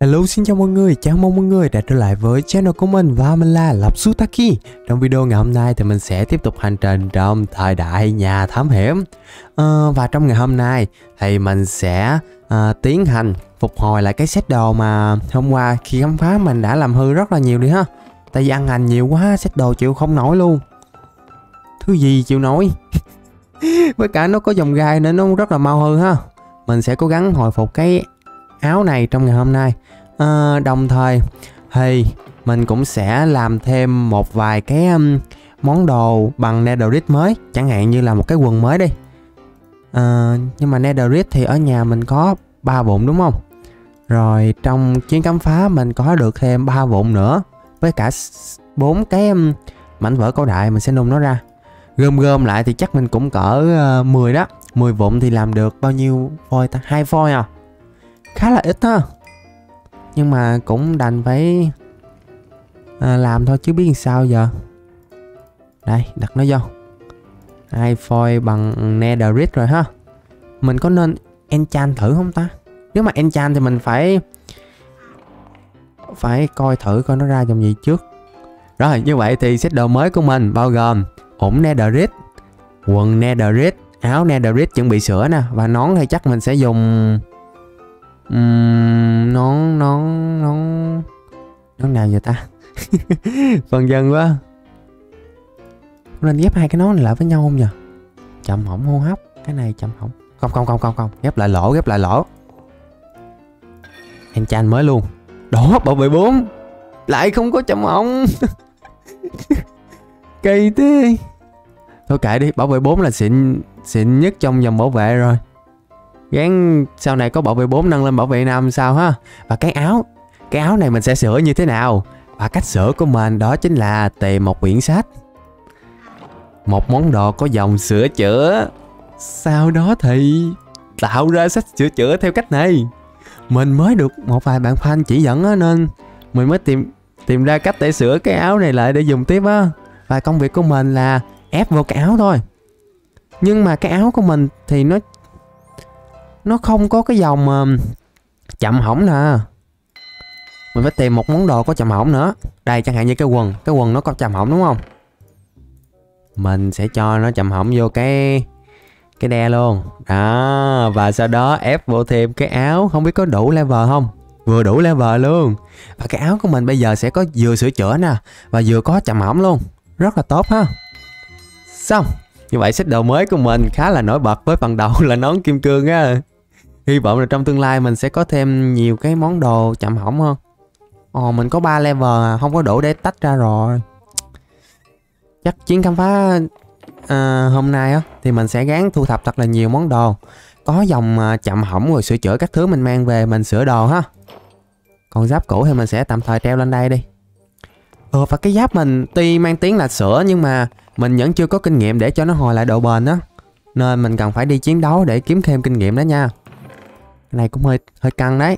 Hello, xin chào mọi người, chào mừng mọi người đã trở lại với channel của mình và mình là Lộc Sutaki. Trong video ngày hôm nay thì mình sẽ tiếp tục hành trình trong thời đại nhà thám hiểm. Và trong ngày hôm nay thì mình sẽ tiến hành phục hồi lại cái set đồ mà hôm qua khi khám phá mình đã làm hư rất là nhiều đi ha. Tại vì ăn hành nhiều quá, set đồ chịu không nổi luôn. Thứ gì chịu nổi. Với cả nó có dòng gai nên nó rất là mau hư ha. Mình sẽ cố gắng hồi phục cái áo này trong ngày hôm nay. Đồng thời thì mình cũng sẽ làm thêm một vài cái món đồ bằng netherite mới, chẳng hạn như là một cái quần mới đi. Nhưng mà netherite thì ở nhà mình có 3 vụn đúng không? Rồi trong chuyến khám phá mình có được thêm 3 vụn nữa, với cả 4 cái mảnh vỡ cổ đại mình sẽ nung nó ra. Gom lại thì chắc mình cũng cỡ 10 đó. 10 vụn thì làm được bao nhiêu phôi ta? 2 phôi à? Khá là ít ha. Nhưng mà cũng đành phải làm thôi chứ biết làm sao giờ. Đây, đặt nó vô. 2 phôi bằng netherite rồi ha. Mình có nên enchant thử không ta? Nếu mà enchant thì mình phải coi thử coi nó ra dòng gì trước. Rồi, như vậy thì set đồ mới của mình bao gồm ủng netherite, quần netherite, áo netherite chuẩn bị sửa nè, và nón thì chắc mình sẽ dùng nón nào vậy ta? Phần dân quá. Nên ghép hai cái nón này lại với nhau không nhờ? Chậm hỏng hô hấp. Cái này chậm hỏng. Không. Ghép lại lỗ. Enchant mới luôn. Đó, bảo vệ 4. Lại không có chậm hỏng. Kỳ thế. Thôi kệ đi, bảo vệ 4 là xịn nhất trong dòng bảo vệ rồi. Gán sau này có bảo vệ 4 nâng lên bảo vệ 5 sao ha. Và cái áo này mình sẽ sửa như thế nào? Và cách sửa của mình đó chính là tìm một quyển sách, một món đồ có dòng sửa chữa, sau đó thì tạo ra sách sửa chữa theo cách này. Mình mới được một vài bạn fan chỉ dẫn á, nên mình mới tìm ra cách để sửa cái áo này lại để dùng tiếp á. Và công việc của mình là ép vô cái áo thôi. Nhưng mà cái áo của mình thì nó không có cái dòng chậm hỏng nè. Mình phải tìm một món đồ có chậm hỏng nữa. Đây, chẳng hạn như cái quần nó có chậm hỏng đúng không? Mình sẽ cho nó chậm hỏng vô cái đe luôn đó. Và sau đó ép vô thêm cái áo. Không biết có đủ level không? Vừa đủ level luôn. Và cái áo của mình bây giờ sẽ có vừa sửa chữa nè, và vừa có chậm hỏng luôn. Rất là tốt ha. Xong. Như vậy set đồ mới của mình khá là nổi bật với phần đầu là nón kim cương á. Hy vọng là trong tương lai mình sẽ có thêm nhiều cái món đồ chậm hỏng hơn. Mình có 3 level không có đủ để tách ra rồi. Chắc chuyến khám phá hôm nay á thì mình sẽ gắng thu thập thật là nhiều món đồ có dòng chậm hỏng rồi sửa chữa các thứ, mình mang về mình sửa đồ ha. Còn giáp cũ thì mình sẽ tạm thời treo lên đây đi. Và cái giáp mình tuy mang tiếng là sửa nhưng mà mình vẫn chưa có kinh nghiệm để cho nó hồi lại độ bền á, nên mình cần phải đi chiến đấu để kiếm thêm kinh nghiệm đó nha. Cái này cũng hơi căng đấy.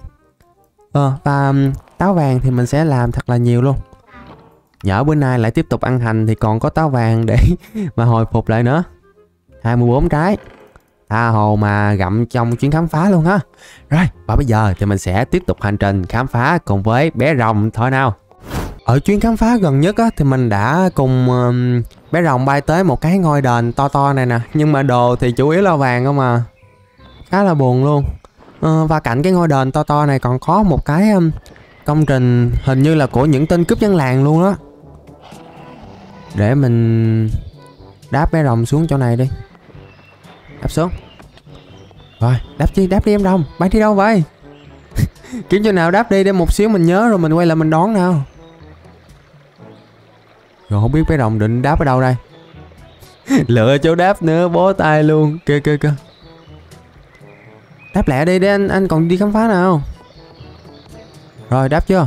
Và táo vàng thì mình sẽ làm thật là nhiều luôn. Nhỡ bữa nay lại tiếp tục ăn hành thì còn có táo vàng để mà hồi phục lại nữa. 24 trái. Tha hồ mà gặm trong chuyến khám phá luôn ha. Rồi, và bây giờ thì mình sẽ tiếp tục hành trình khám phá cùng với bé rồng thôi nào. Ở chuyến khám phá gần nhất á, thì mình đã cùng bé rồng bay tới một cái ngôi đền to này nè. Nhưng mà đồ thì chủ yếu là vàng không mà. Khá là buồn luôn. Và cạnh cái ngôi đền to này còn có một cái công trình hình như là của những tên cướp dân làng luôn đó. Để mình đáp bé rồng xuống chỗ này đi. Đáp xuống. Rồi, đáp đi em rồng. Bay đi đâu vậy? Kiếm chỗ nào đáp đi để một xíu mình nhớ rồi mình quay lại mình đón nào. Rồi không biết bé rồng định đáp ở đâu đây. Lựa chỗ đáp nữa, bó tay luôn. Kìa. Đáp lẹ đi để anh còn đi khám phá nào. Rồi đáp chưa?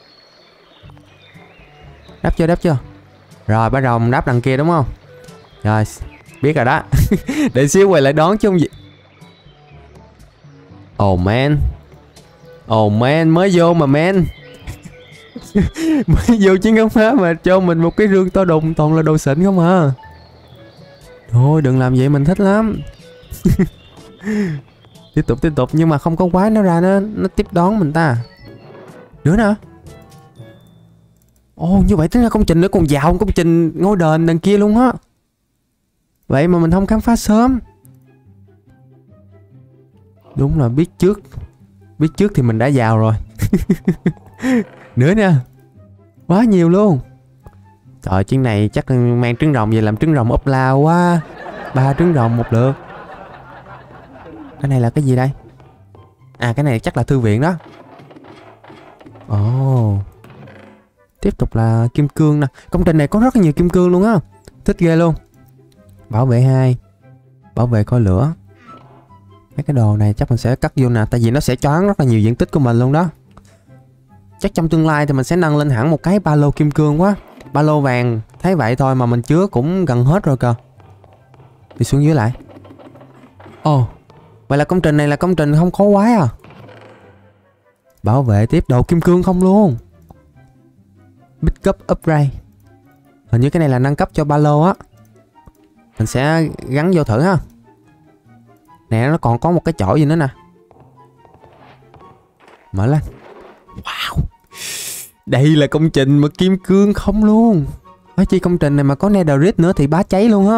Đáp chưa? Rồi bé rồng đáp đằng kia đúng không? Rồi biết rồi đó. Để xíu quay lại đón chứ không gì. Oh man, mới vô mà man. Mới vô chuyến khám phá mà cho mình một cái rương to đùng toàn là đồ xịn không à. Thôi đừng làm vậy, mình thích lắm. Tiếp tục nhưng mà không có quái nó ra nó tiếp đón mình ta. Nữa nè. Ồ, như vậy tính ra công trình nữa còn giàu, công trình ngôi đền đằng kia luôn á. Vậy mà mình không khám phá sớm. Đúng là biết trước thì mình đã giàu rồi. Nữa nè. Quá nhiều luôn. Trời, chuyến này chắc mang trứng rồng về làm trứng rồng ốp la quá. 3 trứng rồng một lượt. Cái này là cái gì đây? À, cái này chắc là thư viện đó. Ồ. Tiếp tục là kim cương nè. Công trình này có rất là nhiều kim cương luôn á. Thích ghê luôn. Bảo vệ 2. Bảo vệ coi lửa. Mấy cái đồ này chắc mình sẽ cắt vô nè. Tại vì nó sẽ choáng rất là nhiều diện tích của mình luôn đó. Chắc trong tương lai thì mình sẽ nâng lên hẳn một cái ba lô kim cương quá. Ba lô vàng thấy vậy thôi mà mình chứa cũng gần hết rồi cơ. Đi xuống dưới lại. Ồ, vậy là công trình này là công trình không khó quá à. Bảo vệ tiếp đồ kim cương không luôn. Pick up upgrade. Hình như cái này là nâng cấp cho ba lô á. Mình sẽ gắn vô thử ha. Nè, nó còn có một cái chỗ gì nữa nè. Mở lên. Wow. Đây là công trình mà kim cương không luôn. Nói chi công trình này mà có netherite nữa thì bá cháy luôn ha.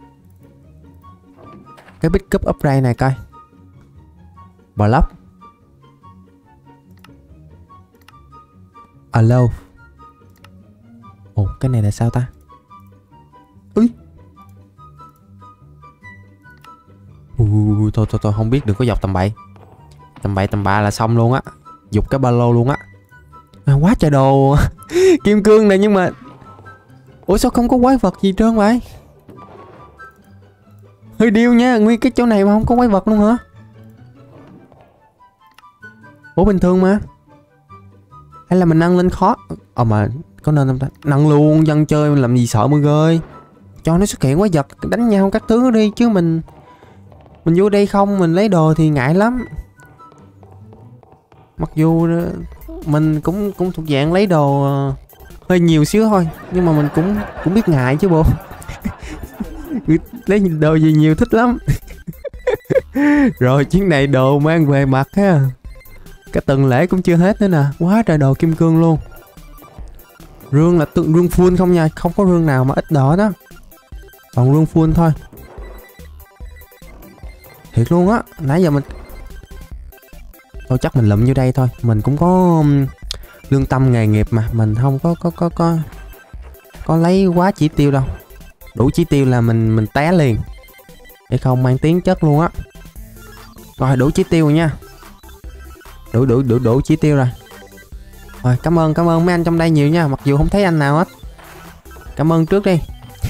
Cái pick up upgrade này coi. Block. Allow. Ồ, cái này là sao ta? Úi. Thôi không biết, đừng có dọc tầm bậy. Tầm bậy tầm bạ là xong luôn á. Dục cái ba lô luôn á. Quá trời đồ kim cương này nhưng mà ủa sao không có quái vật gì trơn vậy? Hơi điêu nha, nguyên cái chỗ này mà không có quái vật luôn hả? Ủa bình thường mà. Hay là mình nâng lên khó? Mà có nên không ta? Nâng luôn, dân chơi làm gì sợ mọi người. Cho nó xuất hiện quái vật đánh nhau các thứ đi chứ mình vô đây không mình lấy đồ thì ngại lắm. Mặc dù mình cũng thuộc dạng lấy đồ hơi nhiều xíu thôi, nhưng mà mình cũng biết ngại chứ bộ. Lấy đồ gì nhiều thích lắm. Rồi chuyến này đồ mang về mặt ha. Cái tuần lễ cũng chưa hết nữa nè. Quá trời đồ kim cương luôn. Rương là rương full không nha. Không có rương nào mà ít đỏ đó. Còn rương full thôi. Thiệt luôn á. Nãy giờ mình thôi chắc mình lụm vô đây thôi. Mình cũng có lương tâm nghề nghiệp mà. Mình không có lấy quá chỉ tiêu đâu. Đủ chỉ tiêu là mình té liền. Để không mang tiếng chất luôn á. Rồi đủ chỉ tiêu rồi nha. Đủ chỉ tiêu rồi. Rồi cảm ơn mấy anh trong đây nhiều nha. Mặc dù không thấy anh nào hết. Cảm ơn trước đi.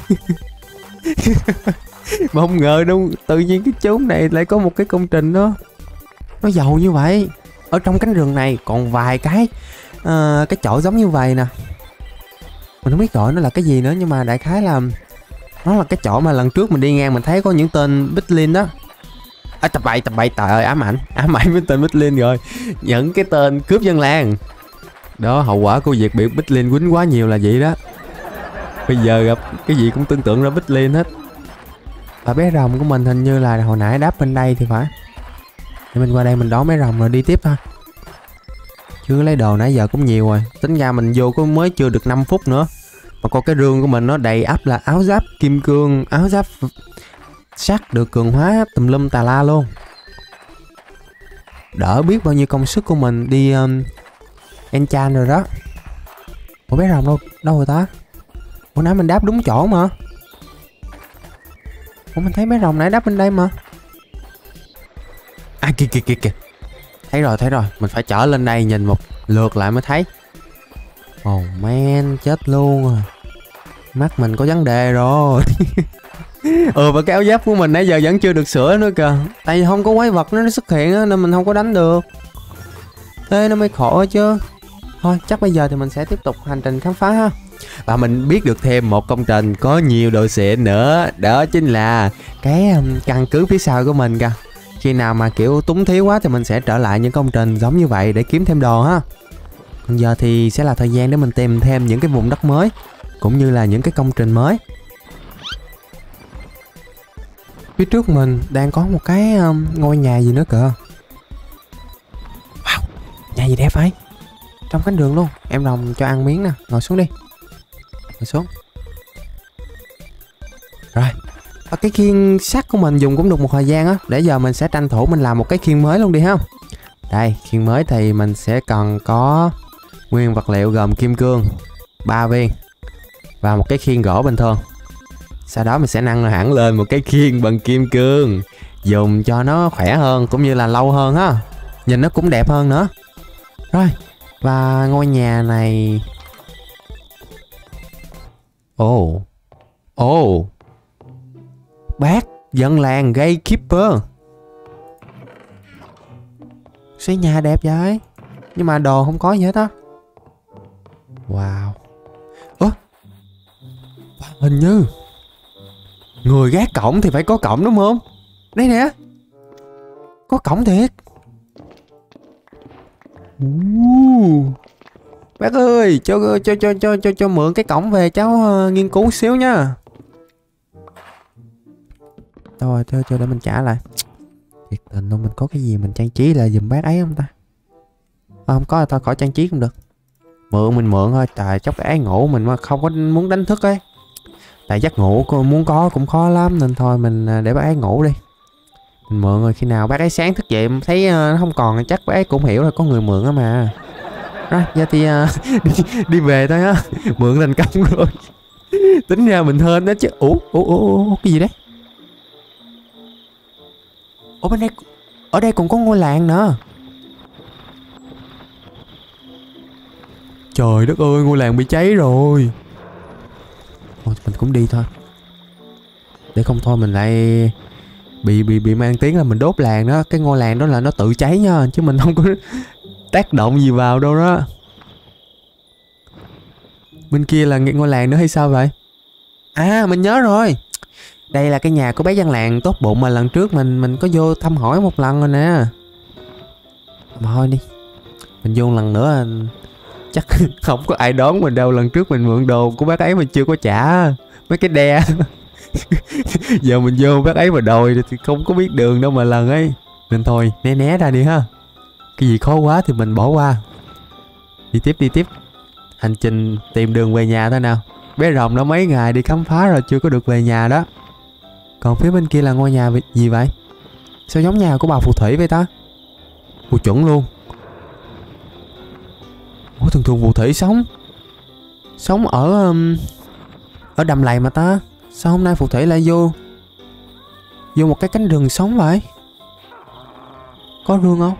Mà không ngờ đâu. Tự nhiên cái chốn này lại có một cái công trình đó. Nó giàu như vậy. Ở trong cánh rừng này còn vài cái chỗ giống như vậy nè. Mình không biết gọi nó là cái gì nữa. Nhưng mà đại khái là nó là cái chỗ mà lần trước mình đi ngang mình thấy có những tên Bicklin đó. Tập bậy trời ơi, ám ảnh với tên Bicklin rồi. Những cái tên cướp dân làng. Đó, hậu quả của việc bị Bicklin quýnh quá nhiều là vậy đó. Bây giờ gặp cái gì cũng tưởng tượng ra Bicklin hết. Và bé rồng của mình hình như là hồi nãy đáp bên đây thì phải. Để mình qua đây mình đón bé rồng rồi đi tiếp thôi. Chứ lấy đồ nãy giờ cũng nhiều rồi. Tính ra mình vô có mới chưa được 5 phút nữa. Mà coi cái rương của mình nó đầy ắp là áo giáp kim cương, áo giáp sắt được cường hóa tùm lum tà la luôn. Đỡ biết bao nhiêu công sức của mình đi enchant rồi đó. Ủa bé rồng đâu rồi ta? Ủa nãy mình đáp đúng chỗ mà. Ủa mình thấy bé rồng nãy đáp bên đây mà. À kìa. Thấy rồi. Mình phải trở lên đây nhìn một lượt lại mới thấy. Oh man, chết luôn rồi. Mắt mình có vấn đề rồi. Và cái áo giáp của mình nãy giờ vẫn chưa được sửa nữa kìa. Tại vì không có quái vật nó xuất hiện á, nên mình không có đánh được. Thế nó mới khổ chứ. Thôi chắc bây giờ thì mình sẽ tiếp tục hành trình khám phá ha. Và mình biết được thêm một công trình có nhiều đồ xịn nữa. Đó chính là cái căn cứ phía sau của mình kìa. Khi nào mà kiểu túng thiếu quá thì mình sẽ trở lại những công trình giống như vậy để kiếm thêm đồ ha. Còn giờ thì sẽ là thời gian để mình tìm thêm những cái vùng đất mới, cũng như là những cái công trình mới. Phía trước mình đang có một cái ngôi nhà gì nữa kìa. Wow, nhà gì đẹp vậy? Trong cánh đường luôn. Em Rồng cho ăn miếng nè. Ngồi xuống đi. Ngồi xuống. Rồi. Và cái khiên sắt của mình dùng cũng được một thời gian á. Để giờ mình sẽ tranh thủ mình làm một cái khiên mới luôn đi ha. Đây, khiên mới thì mình sẽ cần có nguyên vật liệu gồm kim cương 3 viên và một cái khiên gỗ bình thường. Sau đó mình sẽ nâng hẳn lên một cái khiên bằng kim cương, dùng cho nó khỏe hơn cũng như là lâu hơn á. Nhìn nó cũng đẹp hơn nữa. Rồi, và ngôi nhà này... Ồ, bác dân làng Gatekeeper. Xây nhà đẹp vậy, nhưng mà đồ không có gì hết á. Wow. Ủa, hình như người gác cổng thì phải có cổng đúng không? Đây nè, có cổng thiệt. Bác ơi, cho mượn cái cổng về cháu nghiên cứu xíu nha. Thôi cho để mình trả lại. Thiệt tình luôn, mình có cái gì mình trang trí lại giùm bác ấy không ta? Không có thì thôi khỏi trang trí cũng được. Mình mượn thôi, trời chốc cái ngủ mình mà không có muốn đánh thức ấy. Tại giấc ngủ muốn có cũng khó lắm nên thôi mình để bác ấy ngủ đi. Mình mượn rồi khi nào bác ấy sáng thức dậy thấy nó không còn chắc bác ấy cũng hiểu là có người mượn á mà. Rồi giờ thì đi về thôi á. Mượn thành công rồi. Tính ra mình hên đó chứ. Ủa cái gì đấy? Ủa bên đây, ở đây còn có ngôi làng nữa. Trời đất ơi, ngôi làng bị cháy rồi. Thôi mình cũng đi thôi. Để không thôi mình lại bị mang tiếng là mình đốt làng đó. Cái ngôi làng đó là nó tự cháy nha, chứ mình không có tác động gì vào đâu đó. Bên kia là ngôi làng nữa hay sao vậy? À mình nhớ rồi. Đây là cái nhà của bác dân làng tốt bụng mà lần trước mình có vô thăm hỏi một lần rồi nè. Mà thôi đi, mình vô lần nữa chắc không có ai đón mình đâu. Lần trước mình mượn đồ của bác ấy mình chưa có trả mấy cái đe. Giờ mình vô bác ấy mà đòi thì không có biết đường đâu mà lần ấy. Nên thôi né ra đi ha. Cái gì khó quá thì mình bỏ qua. Đi tiếp. Hành trình tìm đường về nhà thôi nào. Bé Rồng đã mấy ngày đi khám phá rồi chưa có được về nhà đó. Còn phía bên kia là ngôi nhà gì vậy? Sao giống nhà của bà phù thủy vậy ta? Ủa chuẩn luôn. Ủa thường phù thủy sống ở đầm lầy mà ta. Sao hôm nay phù thủy lại vô một cái cánh rừng sống vậy? Có rương không?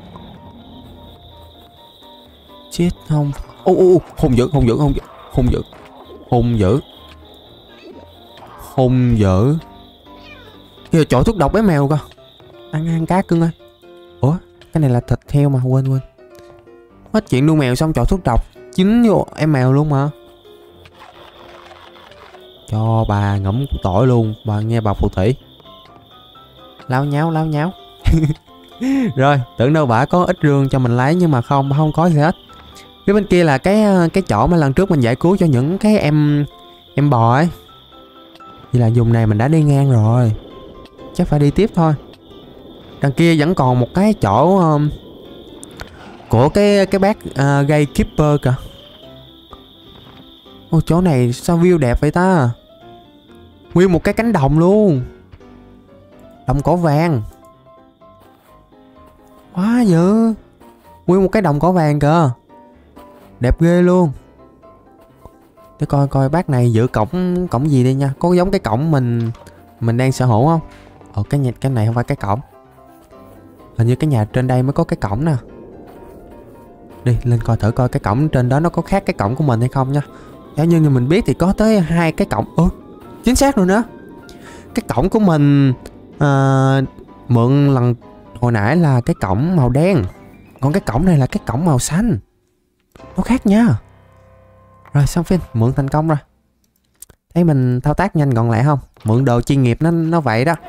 Chết không. Hung dữ. Kìa chỗ thuốc độc bé mèo cơ. Ăn cá cưng ơi. Ủa cái này là thịt heo mà quên. Hết chuyện nuôi mèo xong chỗ thuốc độc chín vô em mèo luôn mà. Cho bà ngẫm tỏi luôn. Bà nghe bà phù thủy láo nháo. Rồi tưởng đâu bà có ít rương cho mình lấy, nhưng mà không có gì hết. Phía bên kia là cái chỗ mà lần trước mình giải cứu cho những cái em bò ấy. Vậy là vùng này mình đã đi ngang rồi, chắc phải đi tiếp thôi. Đằng kia vẫn còn một cái chỗ của cái bác Gatekeeper kìa. Ô chỗ này sao view đẹp vậy ta? Nguyên một cái cánh đồng luôn. Đồng cỏ vàng. Quá dữ. Nguyên một cái đồng cỏ vàng kìa. Đẹp ghê luôn. Để coi bác này giữ cổng gì đây nha. Có giống cái cổng mình đang sở hữu không? Cái này không phải cái cổng. Hình như cái nhà trên đây mới có cái cổng nè. Đi lên coi thử coi cái cổng trên đó nó có khác cái cổng của mình hay không nha. Theo như mình biết thì có tới 2 cái cổng. Chính xác rồi nữa. Cái cổng của mình mượn lần hồi nãy là cái cổng màu đen, còn cái cổng này là cái cổng màu xanh. Nó khác nha. Rồi xong phim mượn thành công rồi. Thấy mình thao tác nhanh gọn lẹ không? Mượn đồ chuyên nghiệp nó vậy đó.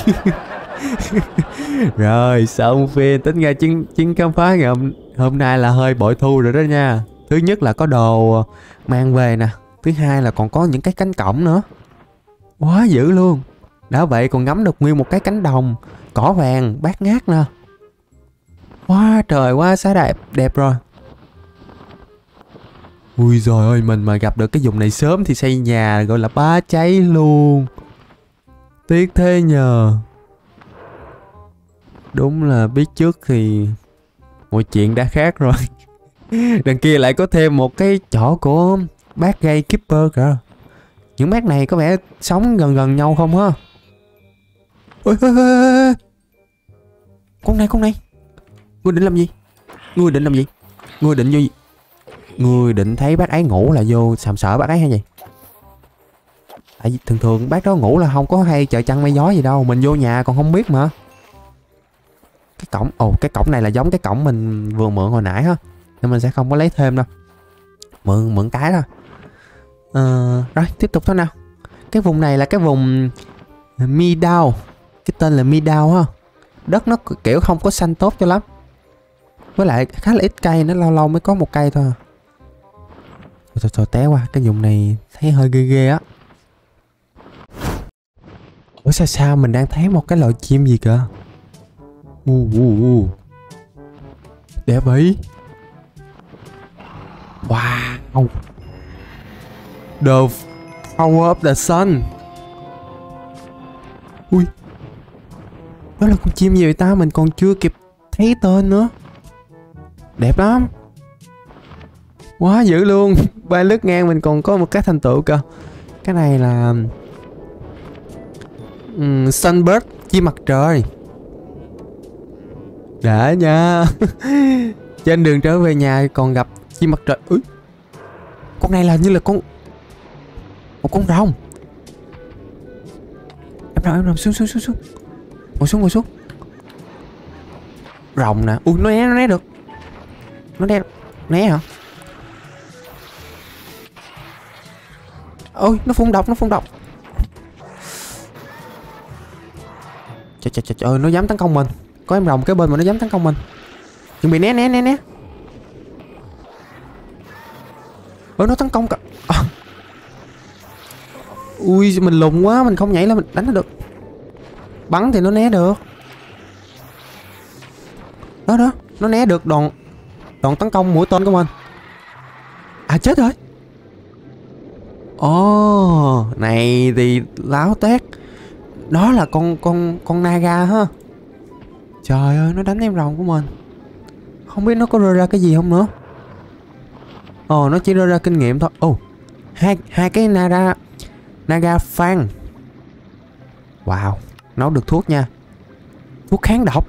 Rồi xong phim. Tính ra chuyến khám phá ngày hôm nay là hơi bội thu rồi đó nha. Thứ nhất là có đồ mang về nè. Thứ hai là còn có những cái cánh cổng nữa. Quá dữ luôn. Đã vậy còn ngắm được nguyên một cái cánh đồng cỏ vàng bát ngát nè. Quá trời quá xá đẹp rồi. Ui giời ơi, mình mà gặp được cái vùng này sớm thì xây nhà gọi là bá cháy luôn. Tiếc thế nhờ. Đúng là biết trước thì mọi chuyện đã khác rồi. Đằng kia lại có thêm một cái chỗ của bác Gatekeeper kìa. Những bác này có vẻ sống gần gần nhau không ha? Ôi, ôi, ôi, ôi. Con này. Ngươi định làm gì? Ngươi định vô gì? Ngươi định thấy bác ấy ngủ là vô sàm sợ bác ấy hay gì? Tại vì thường bác đó ngủ là không có hay trời trăng mây gió gì đâu. Mình vô nhà còn không biết mà. Cái cổng, cái cổng này là giống cái cổng mình vừa mượn hồi nãy ha. Nên mình sẽ không có lấy thêm đâu. Mượn cái thôi. Rồi tiếp tục thôi nào. Cái vùng này là cái vùng Meadow. Cái tên là Meadow ha. Đất nó kiểu không có xanh tốt cho lắm. Với lại khá là ít cây, nó lâu lâu mới có một cây thôi. Thôi té qua. Cái vùng này thấy hơi ghê ghê á. Ủa sao mình đang thấy một cái loại chim gì kìa. Đẹp vậy. Wow. The power of the sun. Ui. Đó là con chim gì vậy ta? Mình còn chưa kịp thấy tên nữa. Đẹp lắm. Quá dữ luôn. Bay lướt ngang mình còn có một cái thành tựu kìa. Cái này là Sunbird, chim mặt trời. Đã nha. Trên đường trở về nhà còn gặp chim mặt trời. Úi. Con này là như là một con rồng. Em rồng xuống. Ngồi xuống. Rồng nè. Ui, nó né được. Né hả? Ôi, nó phun độc. Trời ơi, nó dám tấn công mình. Có em rồng kế bên mà nó dám tấn công mình. Chuẩn bị né. Ôi, nó tấn công cả. Ui, mình lùn quá, mình không nhảy lên mình đánh nó được. Bắn thì nó né được. Đó, nó né được đòn tấn công mũi tên của mình. À, chết rồi. Này thì láo tét. Đó là con Naga ha. Trời ơi, nó đánh em rồng của mình. Không biết nó có rơi ra cái gì không nữa. Nó chỉ rơi ra kinh nghiệm thôi. Hai cái Naga Fan. Wow, nấu được thuốc nha. Thuốc kháng độc.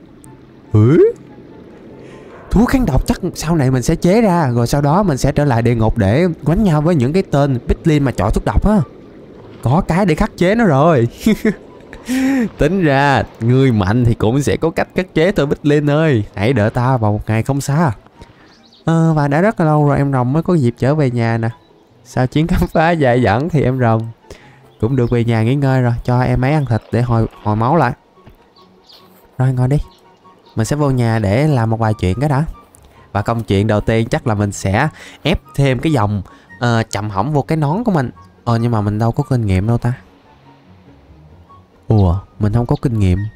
Thuốc kháng độc chắc sau này mình sẽ chế ra. Rồi sau đó mình sẽ trở lại địa ngục để quánh nhau với những cái tên Piglin mà chọi thuốc độc á. Có cái để khắc chế nó rồi. Tính ra người mạnh thì cũng sẽ có cách khắc chế thôi Piglin ơi. Hãy đợi ta vào một ngày không xa. Và đã rất là lâu rồi em rồng mới có dịp trở về nhà nè. Sau chuyến khám phá dài dẳng thì em rồng cũng được về nhà nghỉ ngơi rồi. Cho em ấy ăn thịt để hồi máu lại. Rồi ngồi đi. Mình sẽ vô nhà để làm một vài chuyện cái đã. Và công chuyện đầu tiên chắc là mình sẽ ép thêm cái dòng chậm hỏng vô cái nón của mình. Nhưng mà mình đâu có kinh nghiệm đâu ta. Mình không có kinh nghiệm.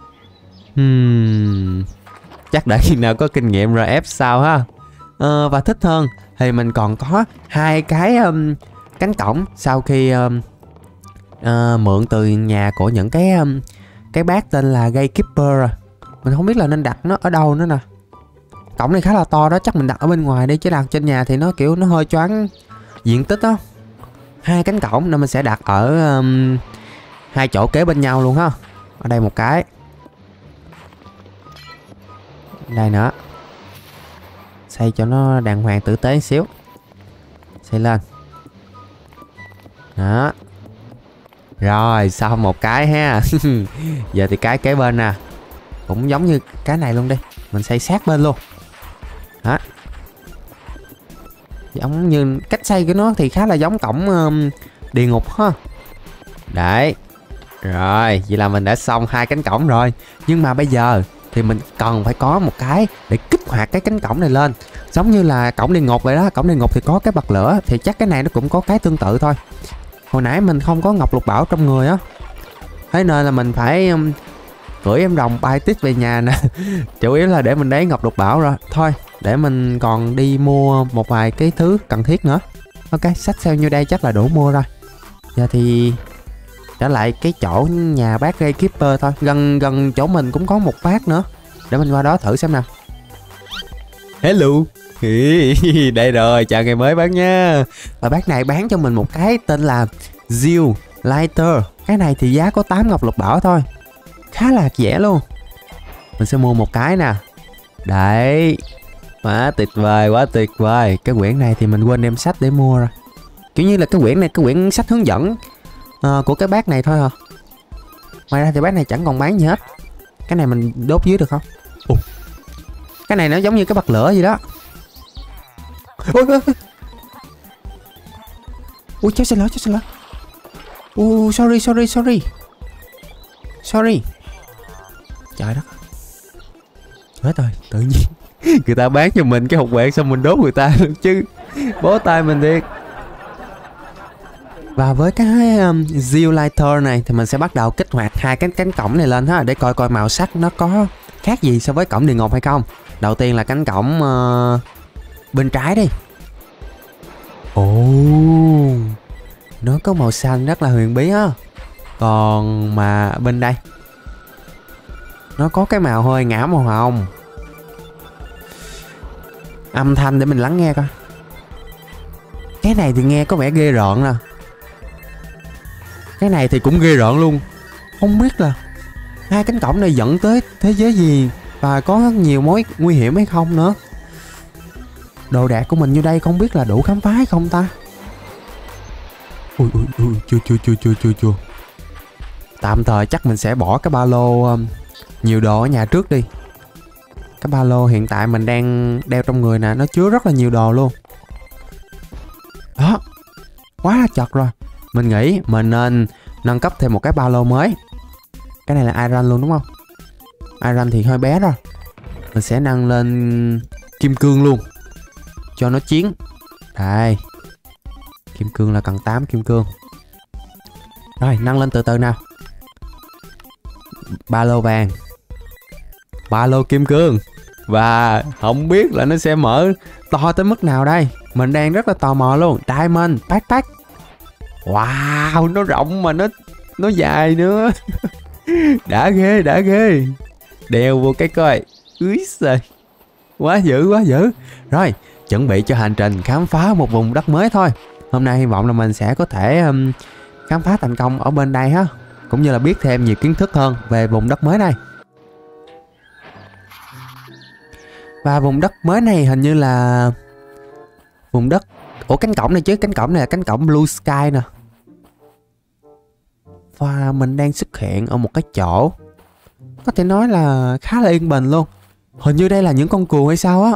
Chắc để khi nào có kinh nghiệm rồi ép sao ha. Và thích hơn thì mình còn có hai cái cánh cổng sau khi mượn từ nhà của những cái bác tên là Gatekeeper rồi. Mình không biết là nên đặt nó ở đâu nữa nè. Cổng này khá là to đó, chắc mình đặt ở bên ngoài đi, chứ đặt trên nhà thì nó kiểu nó hơi choáng diện tích đó. Hai cánh cổng nên mình sẽ đặt ở hai chỗ kế bên nhau luôn ha. Ở đây một cái. Đây nữa. Xây cho nó đàng hoàng tử tế xíu. Xây lên. Đó. Rồi, xong một cái ha. Giờ thì cái kế bên nè. Cũng giống như cái này luôn đi. Mình xây sát bên luôn. Đó. Giống như cách xây của nó thì khá là giống cổng địa ngục ha. Đấy. Rồi, vậy là mình đã xong hai cánh cổng rồi. Nhưng mà bây giờ thì mình cần phải có một cái để kích hoạt cái cánh cổng này lên. Giống như là cổng địa ngục vậy đó. Cổng địa ngục thì có cái bật lửa. Thì chắc cái này nó cũng có cái tương tự thôi. Hồi nãy mình không có ngọc lục bảo trong người á. Thế nên là mình phải gửi em rồng bay tiếp về nhà nè. Chủ yếu là để mình lấy ngọc lục bảo rồi. Thôi, để mình còn đi mua một vài cái thứ cần thiết nữa. Ok, xách theo như đây chắc là đủ mua rồi. Giờ thì trở lại cái chỗ nhà bác Gatekeeper thôi. Gần chỗ mình cũng có một bác nữa, để mình qua đó thử xem nào. Hello. Đây rồi, chào ngày mới bác nha. Và bác này bán cho mình một cái tên là Zeal Lighter. Cái này thì giá có 8 ngọc lục bảo thôi, khá là rẻ luôn. Mình sẽ mua một cái nè. Đấy, quá tuyệt vời, quá tuyệt vời. Cái quyển này thì mình quên đem sách để mua rồi. Kiểu như là cái quyển này, cái quyển sách hướng dẫn của cái bác này thôi hả? Ngoài ra thì bác này chẳng còn bán gì hết. Cái này mình đốt dưới được không? Cái này nó giống như cái bật lửa gì đó. Ui, cháu xin lỗi. Sorry. Trời đất. Chết rồi, tự nhiên người ta bán cho mình cái hộp quẹt xong mình đốt người ta được chứ. Bó tay mình thiệt. Và với cái Zeal Lighter này thì mình sẽ bắt đầu kích hoạt hai cái cánh cổng này lên ha, để coi màu sắc nó có khác gì so với cổng địa ngục hay không. Đầu tiên là cánh cổng bên trái đi. Nó có màu xanh rất là huyền bí á. Còn mà bên đây nó có cái màu hơi ngã màu hồng. Âm thanh để mình lắng nghe coi. Cái này thì nghe có vẻ ghê rợn nè. Cái này thì cũng ghê rợn luôn. Không biết là hai cánh cổng này dẫn tới thế giới gì và có nhiều mối nguy hiểm hay không nữa. Đồ đạc của mình như đây không biết là đủ khám phá hay không ta. Ui, chưa. Tạm thời chắc mình sẽ bỏ cái ba lô nhiều đồ ở nhà trước đi. Cái ba lô hiện tại mình đang đeo trong người nè, nó chứa rất là nhiều đồ luôn. Đó, quá là chật rồi. Mình nghĩ mình nên nâng cấp thêm một cái ba lô mới. Cái này là Iron luôn đúng không? Iron thì hơi bé rồi. Mình sẽ nâng lên kim cương luôn, cho nó chiến. Đây, kim cương là cần 8 kim cương. Rồi, nâng lên từ từ nào. Ba lô vàng, ba lô kim cương. Và không biết là nó sẽ mở to tới mức nào đây. Mình đang rất là tò mò luôn. Diamond backpack. Wow, nó rộng mà nó dài nữa. Đã ghê. Đeo vô cái coi. Úi giời, quá dữ. Rồi, chuẩn bị cho hành trình khám phá một vùng đất mới thôi. Hôm nay hy vọng là mình sẽ có thể khám phá thành công ở bên đây ha, cũng như là biết thêm nhiều kiến thức hơn về vùng đất mới này. Và vùng đất mới này hình như là vùng đất... cánh cổng này chứ, cánh cổng này là cánh cổng Blue Sky nè. Và mình đang xuất hiện ở một cái chỗ có thể nói là khá là yên bình luôn. Hình như đây là những con cừu hay sao á.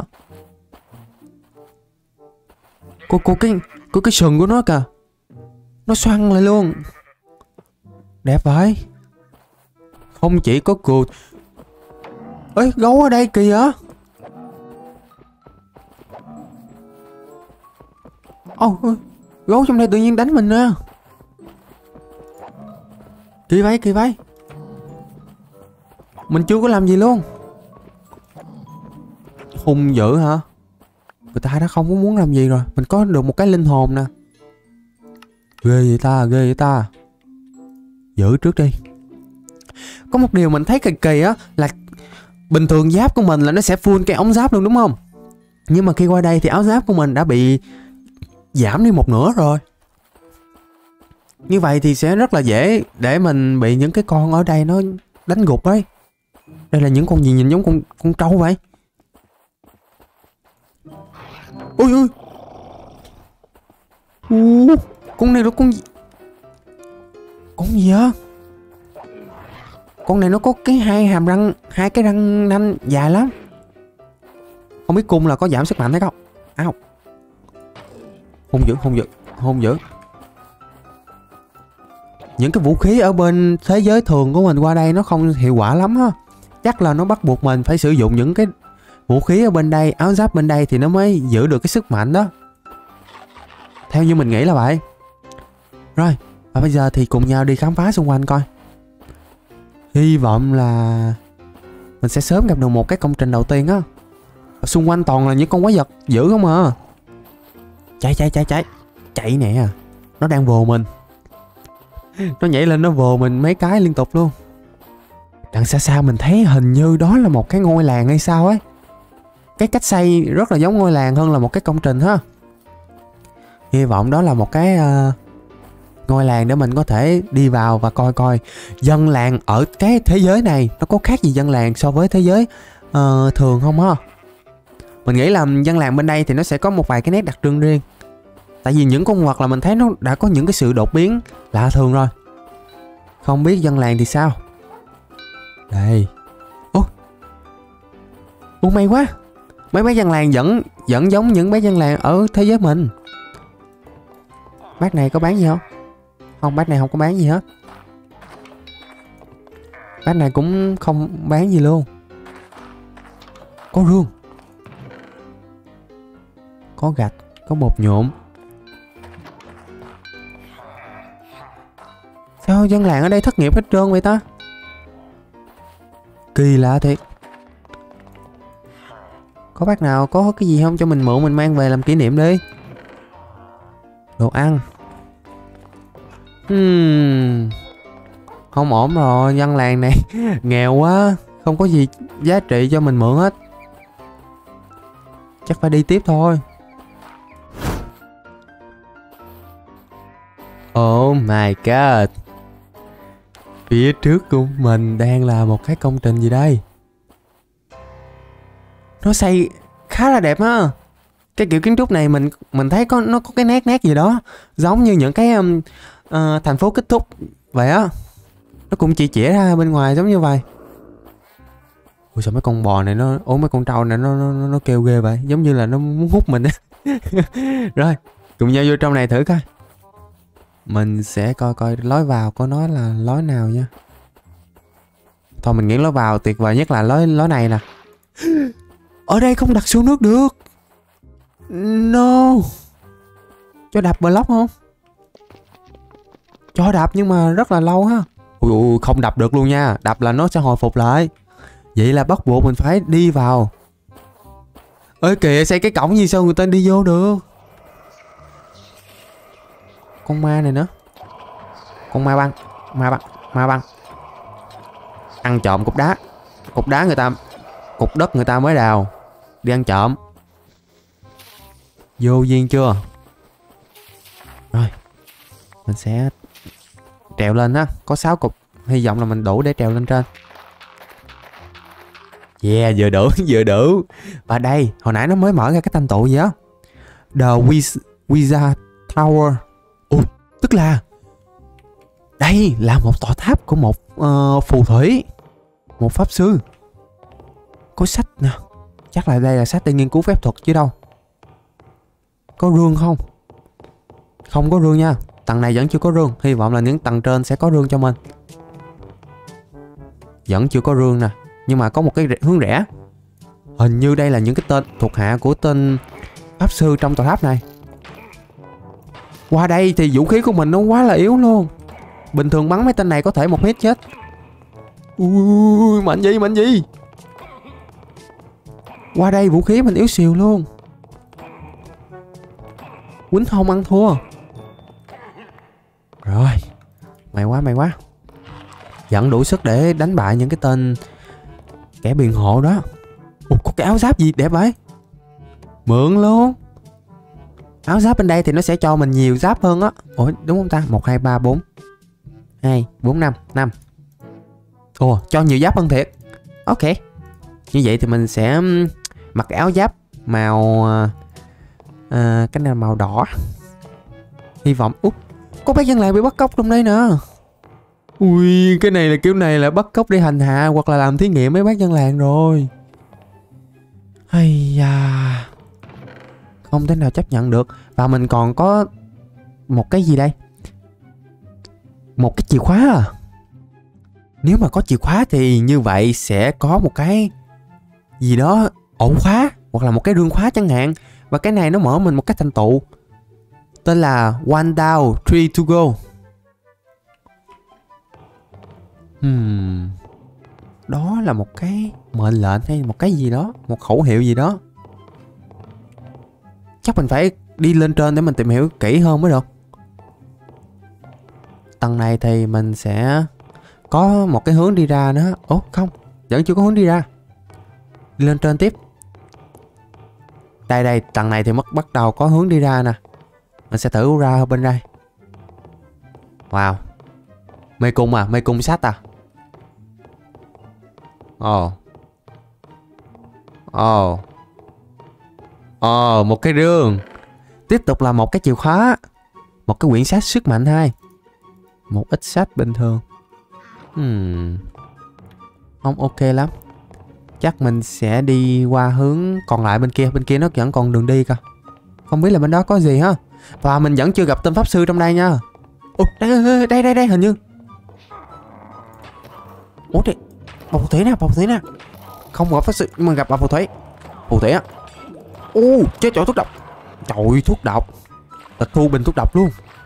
Cái sừng của nó kìa, nó xoăn lại luôn. Đẹp vậy. Không chỉ có cừu. Ê, gấu ở đây kìa. Gấu trong đây tự nhiên đánh mình nè. Kỳ vậy. Mình chưa có làm gì luôn. Hung dữ hả? Người ta đã không có muốn làm gì rồi. Mình có được một cái linh hồn nè. Ghê vậy ta. Giữ trước đi. Có một điều mình thấy kỳ á, là bình thường giáp của mình là nó sẽ full cái ống giáp luôn đúng không? Nhưng mà khi qua đây thì áo giáp của mình đã bị giảm đi một nửa rồi. Như vậy thì sẽ rất là dễ để mình bị những cái con ở đây nó đánh gục ấy. Đây là những con gì nhìn giống con trâu vậy? Ôi. Con này là con gì? Con gì á? Con này nó có cái hai cái răng nanh dài lắm. Không biết cung là có giảm sức mạnh hay không? Ao. Hung dữ. Những cái vũ khí ở bên thế giới thường của mình qua đây nó không hiệu quả lắm á. Chắc là nó bắt buộc mình phải sử dụng những cái vũ khí ở bên đây, áo giáp bên đây thì nó mới giữ được cái sức mạnh đó. Theo như mình nghĩ là vậy. Rồi, và bây giờ thì cùng nhau đi khám phá xung quanh coi. Hy vọng là mình sẽ sớm gặp được một cái công trình đầu tiên á. Xung quanh toàn là những con quái vật dữ không à. Chạy nè. Nó đang vồ mình. Nó nhảy lên nó vồ mình mấy cái liên tục luôn. Đằng xa xa mình thấy hình như đó là một cái ngôi làng hay sao ấy. Cái cách xây rất là giống ngôi làng hơn là một cái công trình ha. Hy vọng đó là một cái ngôi làng để mình có thể đi vào và coi coi dân làng ở cái thế giới này nó có khác gì dân làng so với thế giới thường không ha. Mình nghĩ là dân làng bên đây thì nó sẽ có một vài cái nét đặc trưng riêng. Tại vì những con vật là mình thấy nó đã có những cái sự đột biến lạ thường rồi. Không biết dân làng thì sao. Đây. Ủa may quá. Mấy bé dân làng vẫn giống những bé dân làng ở thế giới mình. Bác này có bán gì không? Không, bác này không có bán gì hết. Bác này cũng không bán gì luôn. Có rương, có gạch, có bột nhộn. Sao dân làng ở đây thất nghiệp hết trơn vậy ta? Kỳ lạ thiệt. Có bác nào có cái gì không cho mình mượn mình mang về làm kỷ niệm đi. Đồ ăn. Không ổn rồi, dân làng này nghèo quá, không có gì giá trị cho mình mượn hết. Chắc phải đi tiếp thôi. Oh my god. Phía trước của mình đang là một cái công trình gì đây? Nó xây khá là đẹp ha. Cái kiểu kiến trúc này mình thấy nó có cái nét gì đó giống như những cái thành phố kết thúc vậy á. Nó cũng chỉ chĩa ra bên ngoài giống như vậy. Ui sao mấy con bò này mấy con trâu này nó kêu ghê vậy, giống như là nó muốn hút mình á. Rồi, cùng nhau vô trong này thử coi. Mình sẽ coi lối vào có nói là lối nào nha. Thôi mình nghĩ lối vào tuyệt vời nhất là lối này nè. Ở đây không đặt xuống nước được. No. Cho đạp block không? Cho đạp nhưng mà rất là lâu ha. Ui, không đập được luôn nha. Đập là nó sẽ hồi phục lại. Vậy là bắt buộc mình phải đi vào. Ơi kìa, xây cái cổng gì sao người ta đi vô được? Con ma này nữa. Con ma băng. Ma băng. Ăn trộm cục đá. Cục đá người ta, cục đất người ta mới đào. Đi ăn trộm. Vô duyên chưa? Rồi, mình sẽ trèo lên á. Có 6 cục. Hy vọng là mình đủ để trèo lên trên. Yeah, vừa đủ. Và đây, hồi nãy nó mới mở ra cái thanh tụ gì á. The Wizard Tower. Ồ, tức là đây là một tòa tháp của một phù thủy, một pháp sư. Có sách nè. Chắc là đây là sách để nghiên cứu phép thuật chứ đâu. Có rương không? Không có rương nha. Tầng này vẫn chưa có rương. Hy vọng là những tầng trên sẽ có rương cho mình. Vẫn chưa có rương nè. Nhưng mà có một cái hướng rẽ. Hình như đây là những cái tên thuộc hạ của tên pháp sư trong tòa tháp này. Qua đây thì vũ khí của mình nó quá là yếu luôn. Bình thường bắn mấy tên này có thể một hit chết. Ui, mạnh gì. Qua đây vũ khí mình yếu xìu luôn. Quýnh không ăn thua. Rồi, may quá. Vẫn đủ sức để đánh bại những cái tên kẻ biện hộ đó. Ủa, có cái áo giáp gì đẹp vậy? Mượn luôn. Áo giáp bên đây thì nó sẽ cho mình nhiều giáp hơn á. Ủa đúng không ta? 1, 2, 3, 4 2, 4, 5 Ồ, cho nhiều giáp hơn thiệt. Ok. Như vậy thì mình sẽ mặc cái áo giáp màu cái này là màu đỏ. Hy vọng. Có bác dân làng bị bắt cóc trong đây nè. Ui, cái này là kiểu này là bắt cóc để hành hạ hoặc là làm thí nghiệm mấy bác dân làng rồi. Hay da. Không thể nào chấp nhận được. Và mình còn có một cái gì đây? Một cái chìa khóa à? Nếu mà có chìa khóa thì như vậy sẽ có một cái gì đó ổ khóa hoặc là một cái rương khóa chẳng hạn. Và cái này nó mở mình một cái thành tựu tên là One Down, Three to Go. Đó là một cái mệnh lệnh hay một cái gì đó, một khẩu hiệu gì đó. Chắc mình phải đi lên trên để mình tìm hiểu kỹ hơn mới được. Tầng này thì mình sẽ có một cái hướng đi ra nữa. Ủa không, vẫn chưa có hướng đi ra. Đi lên trên tiếp. Đây, tầng này thì bắt đầu có hướng đi ra nè. Mình sẽ thử ra bên đây. Wow. Mê cung à, mê cung sách à. Một cái rương. Tiếp tục là một cái chìa khóa. Một cái quyển sách sức mạnh 2. Một ít sách bình thường. Không ok lắm. Chắc mình sẽ đi qua hướng còn lại bên kia. Bên kia nó vẫn còn đường đi cơ. Không biết là bên đó có gì ha. Và mình vẫn chưa gặp tên pháp sư trong đây nha. Ủa, đây hình như. Ủa đây, bà phù thủy nè. Không gặp pháp sư nhưng mà gặp bà phù thủy. Phù thủy á. Chết chỗ thuốc độc. Trời, thuốc độc. Tịch thu bình thuốc độc luôn.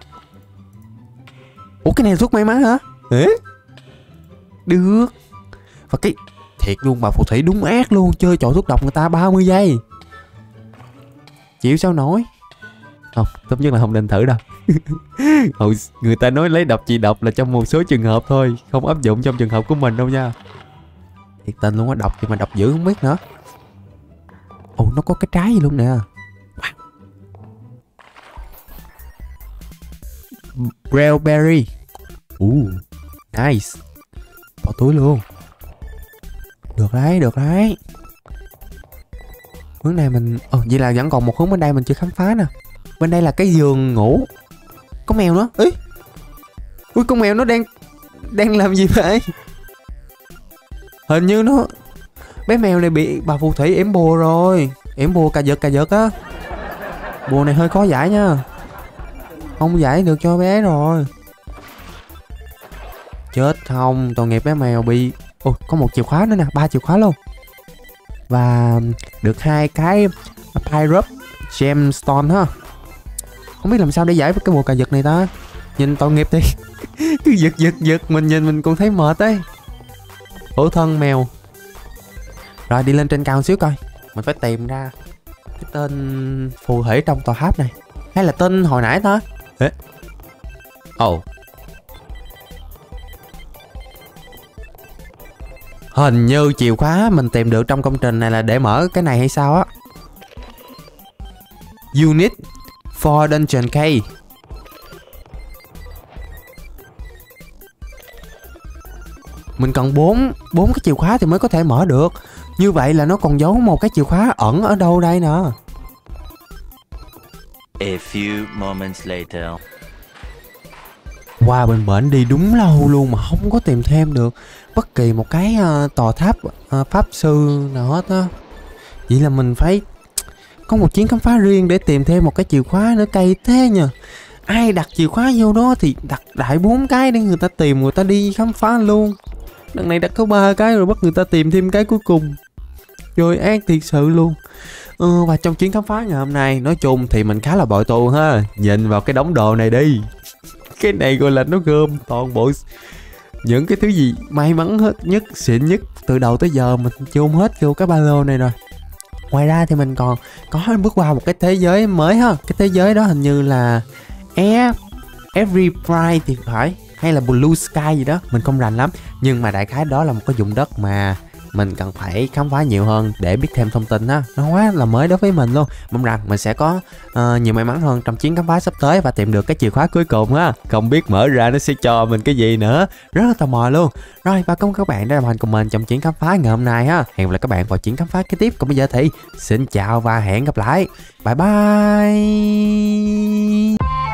Ủa cái này là thuốc may mắn hả? Được. Và cái thiệt luôn, bà phù thủy đúng ác luôn. Chơi trò thuốc độc người ta 30 giây. Chịu sao nổi. Không, tốt nhất là không nên thử đâu. Người ta nói lấy độc trị độc là trong một số trường hợp thôi, không áp dụng trong trường hợp của mình đâu nha. Thiệt tình luôn á, độc thì mà độc dữ không biết nữa. Nó có cái trái gì luôn nè. Railberry. Nice. Bỏ túi luôn. Được đấy. Hướng này mình... vậy là vẫn còn một hướng bên đây mình chưa khám phá nè. Bên đây là cái giường ngủ. Có mèo nữa. Ui, con mèo nó đang làm gì vậy? Hình như nó... Bé mèo này bị bà phù thủy ếm bùa rồi. Ếm bùa cà giật á. Bùa này hơi khó giải nha. Không giải được cho bé rồi. Chết không, tội nghiệp bé mèo bị... có một chìa khóa nữa nè, 3 chìa khóa luôn. Và được 2 cái Pyrup Gemstone ha. Không biết làm sao để giải với cái bùa cà giật này ta. Nhìn tội nghiệp đi. Cứ giật mình nhìn mình cũng thấy mệt ấy. Khổ thân mèo. Rồi đi lên trên cao xíu coi. Mình phải tìm ra cái tên phù thủy trong tòa tháp này. Hay là tên hồi nãy ta? Hình như chìa khóa mình tìm được trong công trình này là để mở cái này hay sao á. Unit for Dungeon Key. Mình cần 4 cái chìa khóa thì mới có thể mở được. Như vậy là nó còn giấu một cái chìa khóa ẩn ở đâu đây nè. A few moments later. Qua bên bển đi đúng lâu luôn mà không có tìm thêm được bất kỳ một cái tòa tháp pháp sư nào hết á. Vậy là mình phải có một chuyến khám phá riêng để tìm thêm một cái chìa khóa nữa, cay thế nhờ. Ai đặt chìa khóa vô đó thì đặt đại 4 cái để người ta tìm, người ta đi khám phá luôn. Đằng này đặt có 3 cái rồi bắt người ta tìm thêm cái cuối cùng. Trời, ác thiệt sự luôn. Và trong chuyến khám phá ngày hôm nay, nói chung thì mình khá là bội tù ha. Nhìn vào cái đống đồ này đi. Cái này gọi là nó gom toàn bộ những cái thứ gì may mắn hết nhất, xịn nhất từ đầu tới giờ mình chôn hết vô cái ba lô này rồi. Ngoài ra thì mình còn có bước qua một cái thế giới mới ha. Cái thế giới đó hình như là Every Bright thì phải, hay là Blue Sky gì đó, mình không rành lắm. Nhưng mà đại khái đó là một cái vùng đất mà mình cần phải khám phá nhiều hơn để biết thêm thông tin á. Nó quá là mới đối với mình luôn. Mong rằng mình sẽ có nhiều may mắn hơn trong chuyến khám phá sắp tới và tìm được cái chìa khóa cuối cùng á. Không biết mở ra nó sẽ cho mình cái gì nữa. Rất là tò mò luôn. Rồi, và cảm ơn các bạn đã đồng hành cùng mình trong chuyến khám phá ngày hôm nay ha. Hẹn gặp lại các bạn vào chuyến khám phá kế tiếp. Còn bây giờ thì xin chào và hẹn gặp lại. Bye bye.